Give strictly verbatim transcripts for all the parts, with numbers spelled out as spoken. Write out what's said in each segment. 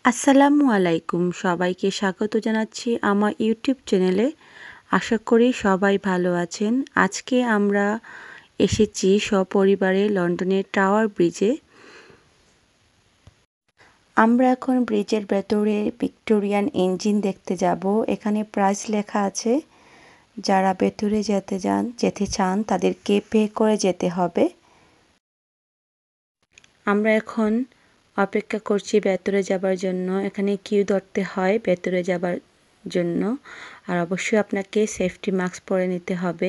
আসসালামু আলাইকুম সবাইকে স্বাগত জানাচ্ছি আমার ইউটিউব চ্যানেলে। আশা করি সবাই ভালো আছেন। আজকে আমরা এসেছি সপরিবারে লন্ডনের টাওয়ার ব্রিজে। আমরা এখন ব্রিজের ভেতরে ভিক্টোরিয়ান ইঞ্জিন দেখতে যাব। এখানে প্রাইস লেখা আছে। যারা ভেতরে যেতে যান যেতে চান তাদেরকে পে করে যেতে হবে। আমরা এখন অপেক্ষা করছি ভেতরে যাবার জন্য। এখানে কিউ ধরতে হয় ভেতরে যাবার জন্য, আর অবশ্যই আপনাকে সেফটি মাস্ক পরে নিতে হবে।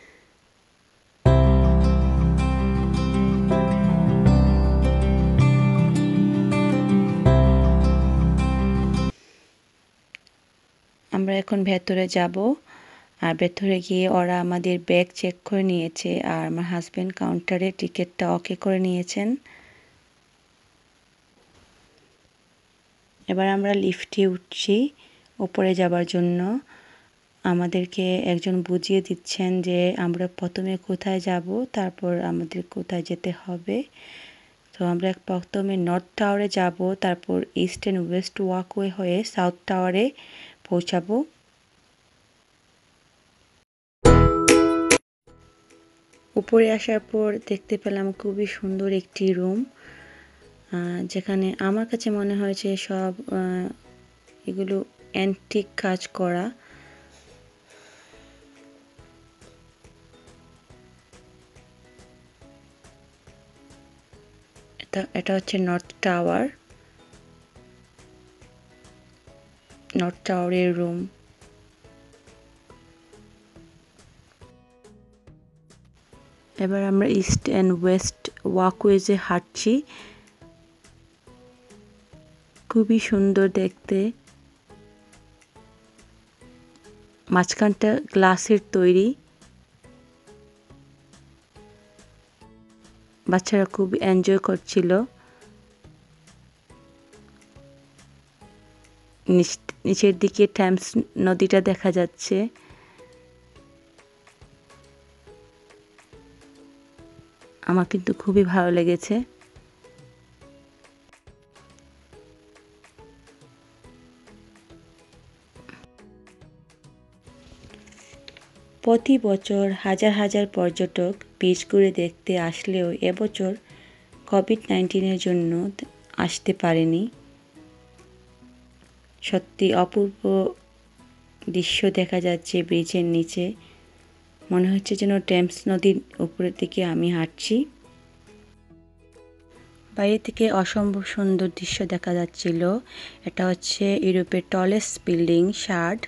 আমরা এখন ভেতরে যাব, আর ভেতরে গিয়ে ওরা আমাদের ব্যাগ চেক করে নিয়েছে, আর আমার হাজব্যান্ড কাউন্টারে টিকিটটা ওকে করে নিয়েছেন। এবার আমরা লিফটে উঠছি উপরে যাবার জন্য। আমাদেরকে একজন বুঝিয়ে দিচ্ছেন যে আমরা প্রথমে কোথায় যাব, তারপর আমাদের কোথায় যেতে হবে। তো আমরা প্রথমে নর্থ টাওয়ারে যাব, তারপর ইস্ট অ্যান্ড ওয়েস্ট ওয়াকওয়ে হয়ে সাউথ টাওয়ারে পৌঁছাবো। উপরে আসার পর দেখতে পেলাম খুবই সুন্দর একটি রুম, যেখানে আমার কাছে মনে হয়েছে সব এগুলো অ্যান্টিক কাজ করা। এটা এটা হচ্ছে নর্থ টাওয়ার, নর্থ টাওয়ারের রুম। এবার আমরা ইস্ট অ্যান্ড ওয়েস্ট ওয়াকওয়েজে হাঁটছি। খুবই সুন্দর দেখতে। মাঝখানটা গ্লাসের তৈরি। বাচ্চারা খুব এনজয় করছিল। নিচের দিকে টেমস নদীটা দেখা যাচ্ছে। আমার কিন্তু খুবই ভালো লেগেছে। প্রতি বছর হাজার হাজার পর্যটক বিচ ঘুরে দেখতে আসলেও এবছর কোভিড নাইন্টিনের জন্য আসতে পারেনি। সত্যি অপূর্ব দৃশ্য দেখা যাচ্ছে ব্রিজের নিচে। মনে হচ্ছে যেন টেমস নদীর উপরের দিকে আমি হাঁটছি। বাইরে থেকে অসম্ভব সুন্দর দৃশ্য দেখা যাচ্ছিল। এটা হচ্ছে ইউরোপের টলেস্ট বিল্ডিং শার্ড।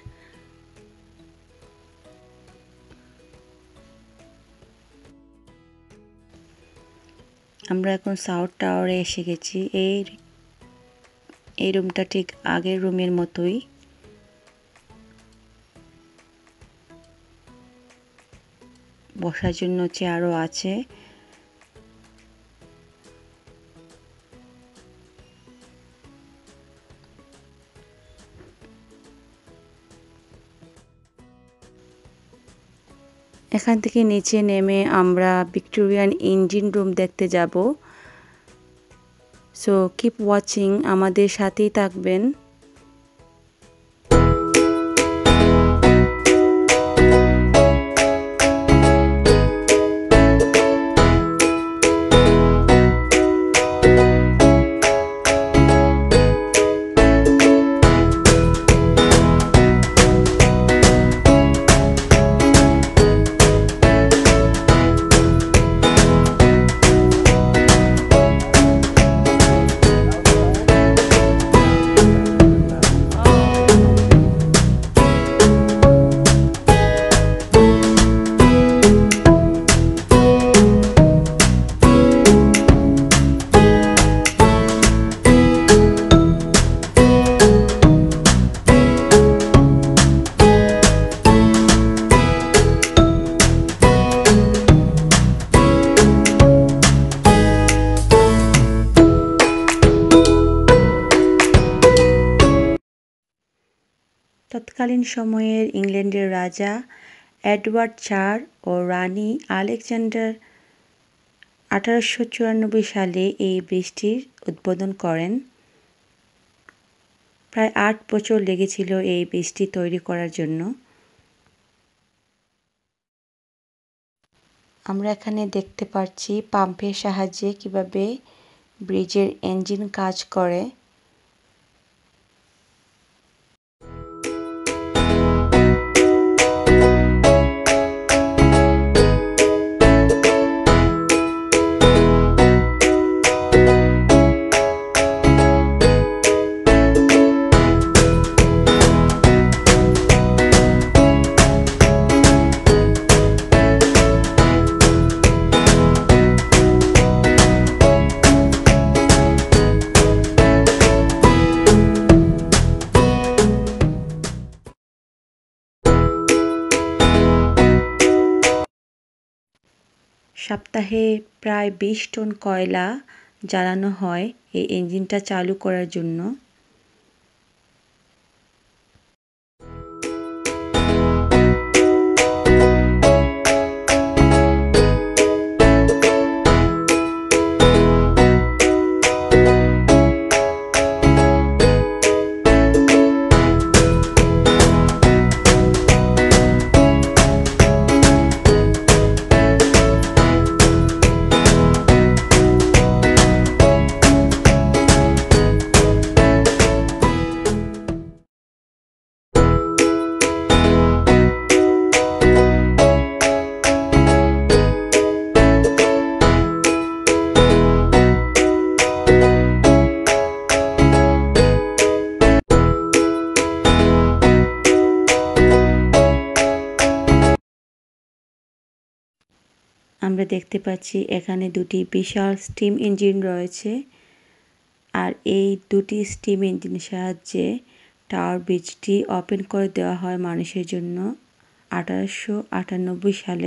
আমরা এখন সাউথ টাওয়ারে এসে গেছি। এই এই রুমটা ঠিক আগের রুমের মতোই। বসার জন্য চেয়ারও আছে। এখান থেকে নিচে নেমে আমরা ভিক্টোরিয়ান ইঞ্জিন রুম দেখতে যাব। সো কিপ ওয়াচিং, আমাদের সাথেই থাকবেন। তৎকালীন সময়ের ইংল্যান্ডের রাজা এডওয়ার্ড চার ও রানী আলেকজান্ডার আঠারোশো চুরানব্বই সালে এই ব্রিজটির উদ্বোধন করেন। প্রায় আট বছর লেগেছিল এই ব্রিজটি তৈরি করার জন্য। আমরা এখানে দেখতে পাচ্ছি পাম্পের সাহায্যে কিভাবে ব্রিজের ইঞ্জিন কাজ করে। সপ্তাহে প্রায় বিশ টন কয়লা জ্বালানো হয় এই ইঞ্জিনটা চালু করার জন্য। আমরা দেখতে পাচ্ছি এখানে দুটি বিশাল স্টিম ইঞ্জিন রয়েছে, আর এই দুটি স্টিম ইঞ্জিনের সাহায্যে টাওয়ার ব্রিজটি ওপেন করে দেওয়া হয় মানুষের জন্য আঠারোশো আটানব্বই সালে।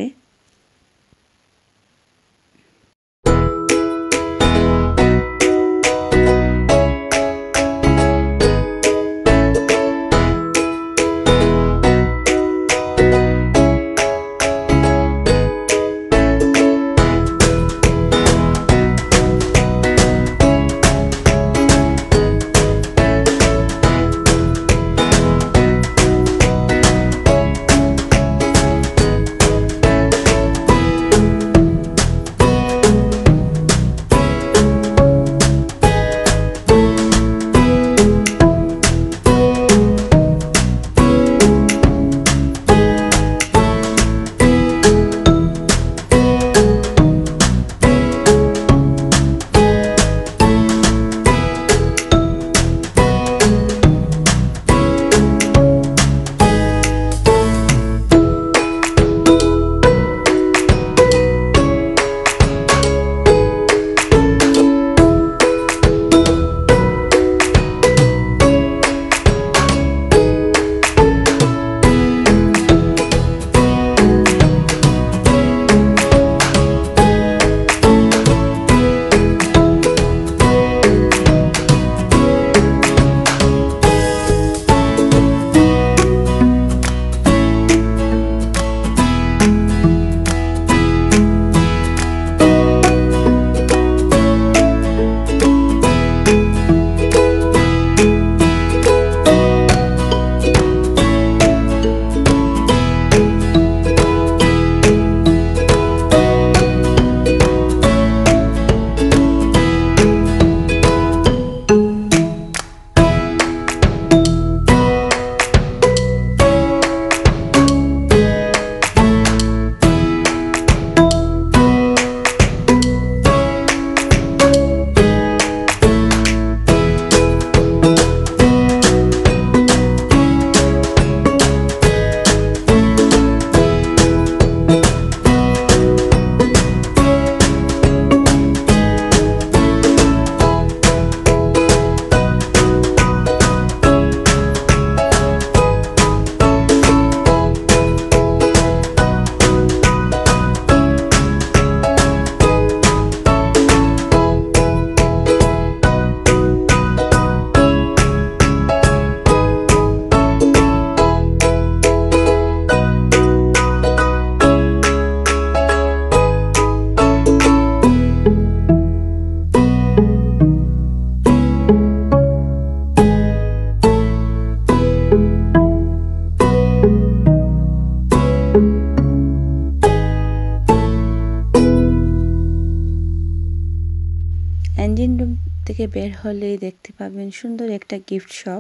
বের হলেই দেখতে পাবেন সুন্দর একটা গিফট শপ।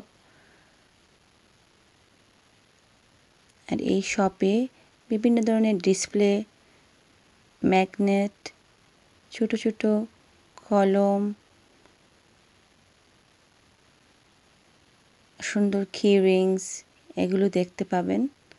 আর এই শপে বিভিন্ন ধরনের ডিসপ্লে, ম্যাগনেট, ছোট ছোট কলম, সুন্দর কি রিংস এগুলো দেখতে পাবেন।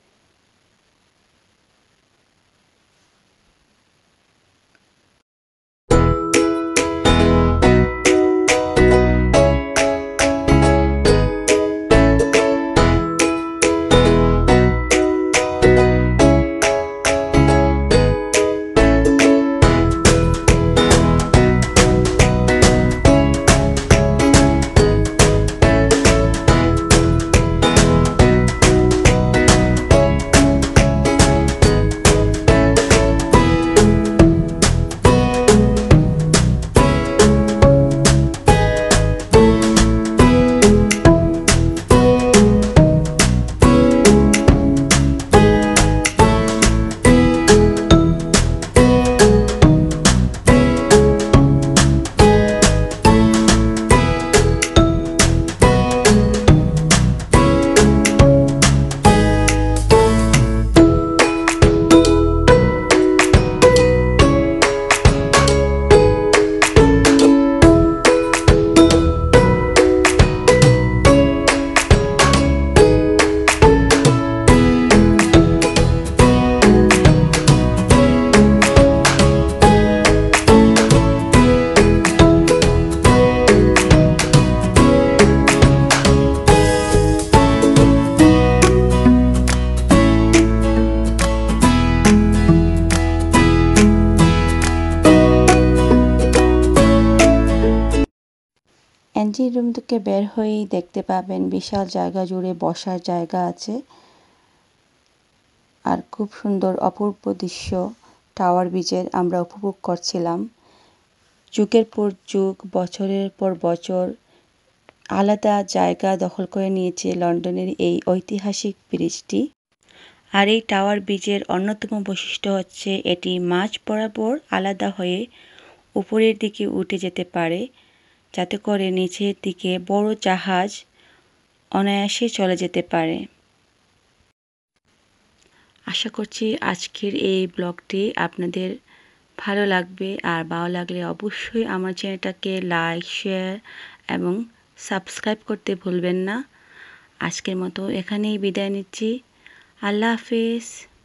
এন্ট্রি রুম থেকে বের হয়েই দেখতে পাবেন বিশাল জায়গা জুড়ে বসার জায়গা আছে। আর খুব সুন্দর অপূর্ব দৃশ্য টাওয়ার ব্রিজের আমরা উপভোগ করছিলাম। যুগের পর যুগ, বছরের পর বছর আলাদা জায়গা দখল করে নিয়েছে লন্ডনের এই ঐতিহাসিক ব্রিজটি। আর এই টাওয়ার ব্রিজের অন্যতম বৈশিষ্ট্য হচ্ছে এটি মাঝ বরাবর আলাদা হয়ে উপরের দিকে উঠে যেতে পারে, যাতে করে নিচের দিকে বড় জাহাজ অনায়াসে চলে যেতে পারে। আশা করছি আজকের এই ব্লগটি আপনাদের ভালো লাগবে। আর ভালো লাগলে অবশ্যই আমার চ্যানেলটাকে লাইক, শেয়ার এবং সাবস্ক্রাইব করতে ভুলবেন না। আজকের মতো এখানেই বিদায় নিচ্ছি। আল্লাহ হাফেজ।